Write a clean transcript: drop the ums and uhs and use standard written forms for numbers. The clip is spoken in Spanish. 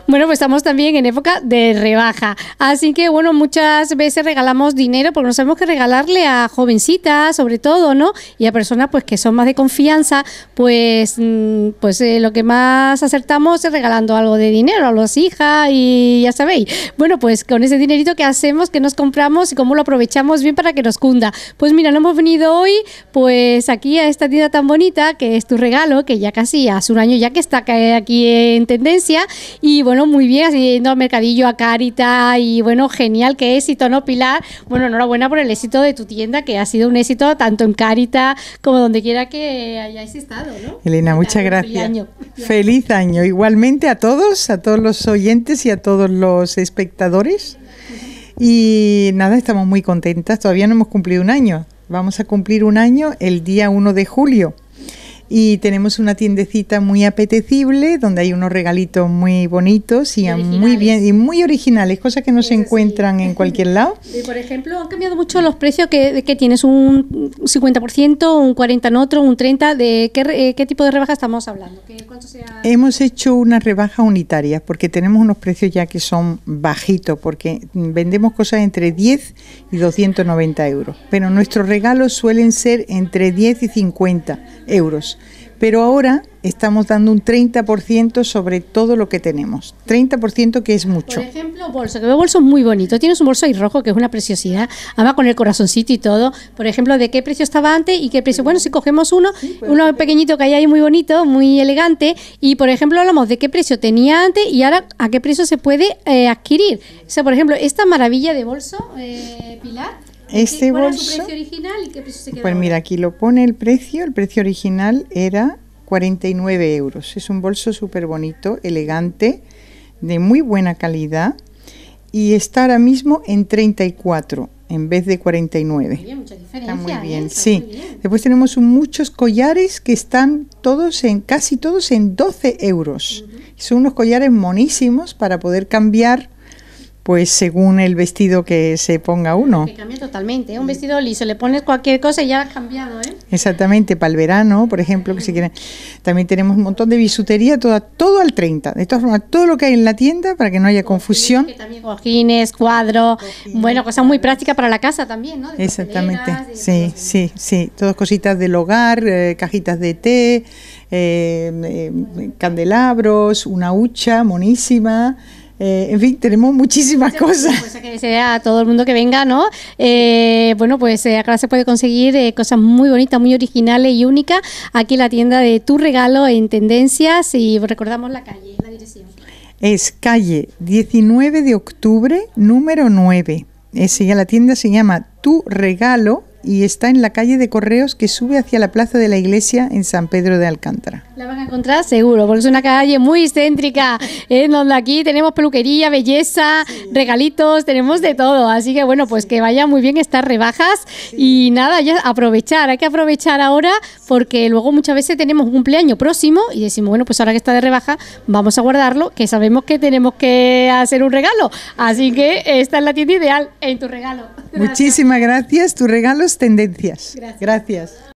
Bueno, pues estamos también en época de rebaja. Así que, bueno, muchas veces regalamos dinero porque no sabemos qué regalarle a jovencitas, sobre todo, ¿no? Y a personas pues que son más de confianza, pues lo que más acertamos es regalando algo de dinero a las hijas y ya sabéis. Bueno, pues con ese dinerito, ¿qué hacemos? ¿Qué nos compramos y cómo lo aprovechamos bien para que nos cunda? Pues mira, no hemos venido hoy pues aquí a esta tienda tan bonita que es Tu Regalo, que ya casi hace un año ya que está aquí en tendencia. Y bueno, muy bien, yendo al mercadillo, a Carita, y bueno, genial, qué éxito, ¿no, Pilar? Bueno, enhorabuena por el éxito de tu tienda, que ha sido un éxito tanto en Carita como donde quiera que hayáis estado, ¿no? Elena, muchas gracias. Feliz año. Feliz año, igualmente a todos los oyentes y a todos los espectadores. Y nada, estamos muy contentas, todavía no hemos cumplido un año, vamos a cumplir un año el día 1 de julio. Y tenemos una tiendecita muy apetecible donde hay unos regalitos muy bonitos y muy bien y muy originales, cosas que no se encuentran en cualquier lado. Y por ejemplo, han cambiado mucho los precios que tienes, un 50%, un 40% en otro, un 30%. ¿De qué tipo de rebaja estamos hablando? ¿Cuánto sea? Hemos hecho una rebaja unitaria porque tenemos unos precios ya que son bajitos, porque vendemos cosas entre 10 y 290 euros, pero nuestros regalos suelen ser entre 10 y 50 euros. Pero ahora estamos dando un 30% sobre todo lo que tenemos. 30% que es mucho. Por ejemplo, bolso, que veo bolsos muy bonitos. Tienes un bolso ahí rojo que es una preciosidad, además con el corazoncito y todo. Por ejemplo, ¿de qué precio estaba antes y qué precio? Bueno, si cogemos uno pequeñito que hay ahí muy bonito, muy elegante, y por ejemplo hablamos de qué precio tenía antes y ahora a qué precio se puede adquirir. O sea, por ejemplo, esta maravilla de bolso, Pilar. Este ¿Cuál bolso, es su precio original y qué precio se queda? Pues mira, aquí lo pone el precio original era 49 euros. Es un bolso súper bonito, elegante, de muy buena calidad y está ahora mismo en 34 en vez de 49. Muy bien, mucha diferencia. Está muy bien, Está sí. muy bien. Después tenemos muchos collares que están casi todos en 12 euros. Son unos collares monísimos para poder cambiar pues según el vestido que se ponga uno. Que cambia totalmente, un vestido liso, le pones cualquier cosa y ya has cambiado, ¿eh? Exactamente, para el verano, por ejemplo, que si quieren. También tenemos un montón de bisutería, todo al 30. De todas formas, todo lo que hay en la tienda, para que no haya confusión. Que también cojines, cuadros, bueno, cosas muy prácticas para la casa también, ¿no? De exactamente, sí. todas cositas del hogar, cajitas de té, candelabros, una hucha monísima. En fin, tenemos muchísimas cosas. Pues que sea a todo el mundo que venga, ¿no? Bueno, pues acá se puede conseguir cosas muy bonitas, muy originales y únicas. Aquí en la tienda de Tu Regalo en Tendencias, y recordamos la calle, la dirección. Es calle 19 de octubre, número 9. La tienda se llama Tu Regalo y está en la calle de Correos que sube hacia la plaza de la iglesia en San Pedro de Alcántara. La van a encontrar seguro, porque es una calle muy céntrica, donde aquí tenemos peluquería, belleza, regalitos, tenemos de todo. Así que bueno, pues que vaya muy bien estas rebajas y nada, ya hay que aprovechar ahora, porque luego muchas veces tenemos un cumpleaños próximo y decimos, bueno, pues ahora que está de rebaja, vamos a guardarlo, que sabemos que tenemos que hacer un regalo. Así que esta es la tienda ideal en Tu Regalo. Muchísimas gracias, Tu Regalo Tendencias. Gracias. Gracias.